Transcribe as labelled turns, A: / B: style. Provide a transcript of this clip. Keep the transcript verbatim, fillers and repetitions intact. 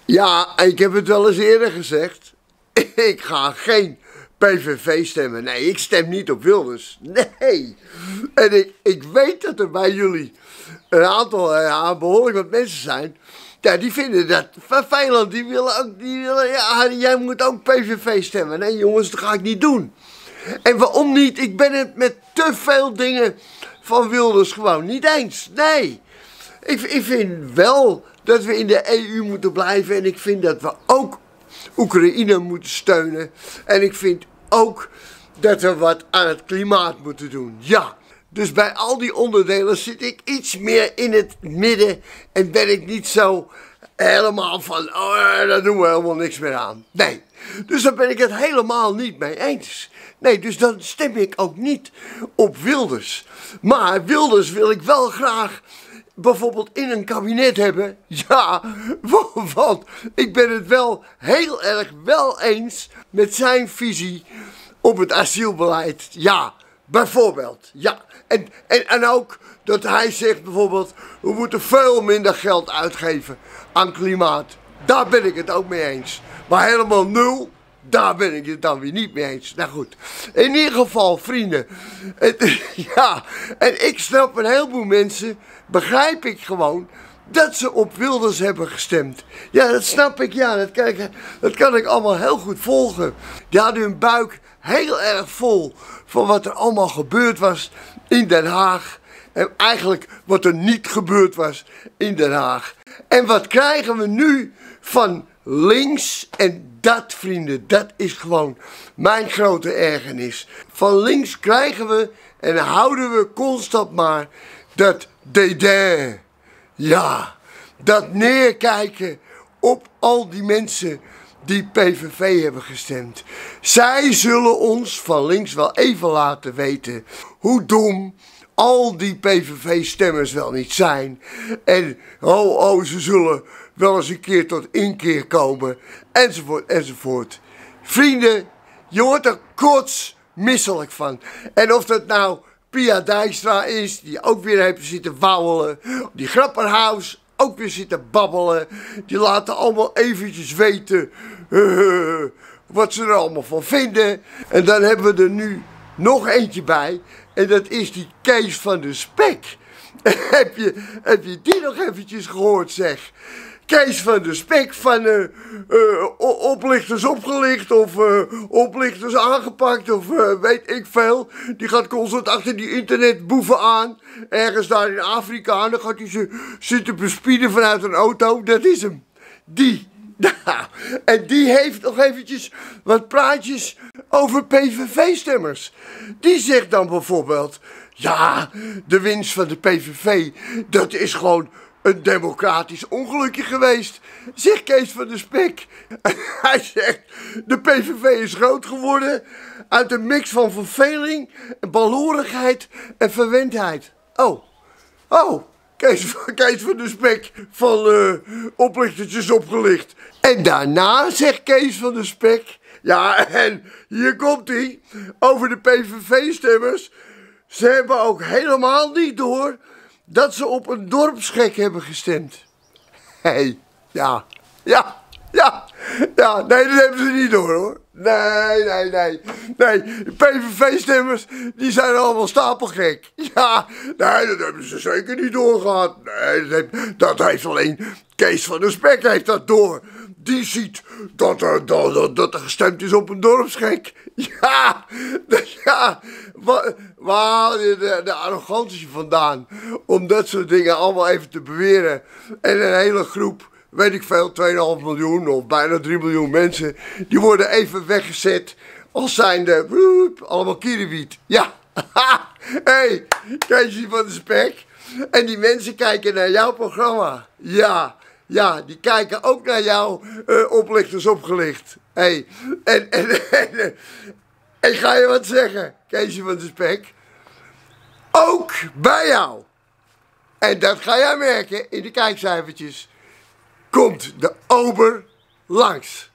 A: Ja, ik heb het wel eens eerder gezegd. Ik ga geen P V V stemmen. Nee, ik stem niet op Wilders. Nee. En ik, ik weet dat er bij jullie een aantal, ja, behoorlijk wat mensen zijn. Ja, die vinden dat vervelend. Die willen ook, die willen, ja, jij moet ook P V V stemmen. Nee jongens, dat ga ik niet doen. En waarom niet? Ik ben het met te veel dingen van Wilders gewoon niet eens. Nee. Ik, ik vind wel dat we in de E U moeten blijven. En ik vind dat we ook Oekraïne moeten steunen. En ik vind ook dat we wat aan het klimaat moeten doen. Ja. Dus bij al die onderdelen zit ik iets meer in het midden. En ben ik niet zo helemaal van, oh, daar doen we helemaal niks meer aan. Nee. Dus daar ben ik het helemaal niet mee eens. Nee, dus dan stem ik ook niet op Wilders. Maar Wilders wil ik wel graag bijvoorbeeld in een kabinet hebben. Ja, want ik ben het wel heel erg wel eens met zijn visie op het asielbeleid. Ja, bijvoorbeeld. Ja, en, en, en ook dat hij zegt bijvoorbeeld, we moeten veel minder geld uitgeven aan klimaat. Daar ben ik het ook mee eens. Maar helemaal nul, daar ben ik het dan weer niet mee eens. Nou goed, in ieder geval vrienden. Het, ja, en ik snap een heleboel mensen, begrijp ik gewoon, dat ze op Wilders hebben gestemd. Ja, dat snap ik, ja, dat kan ik, dat kan ik allemaal heel goed volgen. Die hadden hun buik heel erg vol van wat er allemaal gebeurd was in Den Haag. En eigenlijk wat er niet gebeurd was in Den Haag. En wat krijgen we nu van links? En dat, vrienden, dat is gewoon mijn grote ergernis. Van links krijgen we en houden we constant maar dat dédain. Ja, dat neerkijken op al die mensen die P V V hebben gestemd. Zij zullen ons van links wel even laten weten hoe dom al die P V V-stemmers wel niet zijn. En oh, oh, ze zullen wel eens een keer tot inkeer komen. Enzovoort, enzovoort. Vrienden, je wordt er kotsmisselijk van. En of dat nou Pia Dijkstra is, die ook weer heeft zitten wauwelen. Die Grapperhaus ook weer zitten babbelen. Die laten allemaal eventjes weten uh, wat ze er allemaal van vinden. En dan hebben we er nu nog eentje bij. En dat is die Kees van de Spek. heb, je, heb je die nog eventjes gehoord, zeg? Kees van de Spek van uh, uh, oplichters opgelicht of uh, oplichters aangepakt of uh, weet ik veel. Die gaat constant achter die internetboeven aan. Ergens daar in Afrika. En dan gaat hij ze zitten bespieden vanuit een auto. Dat is hem. Die. Nou, en die heeft nog eventjes wat praatjes over P V V-stemmers. Die zegt dan bijvoorbeeld, ja, de winst van de P V V, dat is gewoon een democratisch ongelukje geweest. Zegt Kees van de Spek. Hij zegt, de P V V is groot geworden uit een mix van verveling, balorigheid en verwendheid. Oh, oh. Kees, Kees van de Spek van uh, oplichtertjes opgelicht. En daarna zegt Kees van de Spek, ja, en hier komt hij, over de P V V-stemmers. Ze hebben ook helemaal niet door dat ze op een dorpsgek hebben gestemd. Hé, hey, ja, ja, ja, ja, nee, dat hebben ze niet door, hoor. Nee, nee, nee, nee, de P V V-stemmers, die zijn allemaal stapelgek. Ja, nee, dat hebben ze zeker niet doorgehad. Nee, dat heeft, dat heeft alleen Kees van der Spek heeft dat door. Die ziet dat er, dat, dat er gestemd is op een dorpsgek. Ja, ja, waar, waar haal je de, de arrogantie vandaan om dat soort dingen allemaal even te beweren? En een hele groep, weet ik veel, twee komma vijf miljoen of bijna drie miljoen mensen, die worden even weggezet als zijnde, woep, allemaal kierenwiet. Ja, hé, hey, Keesje van de Spek. En die mensen kijken naar jouw programma. Ja, ja, die kijken ook naar jouw uh, oplichters opgelicht. Hé, hey, en, en, en, en ga je wat zeggen, Keesje van de Spek? Ook bij jou. En dat ga jij merken in de kijkcijfertjes. Komt de ober langs.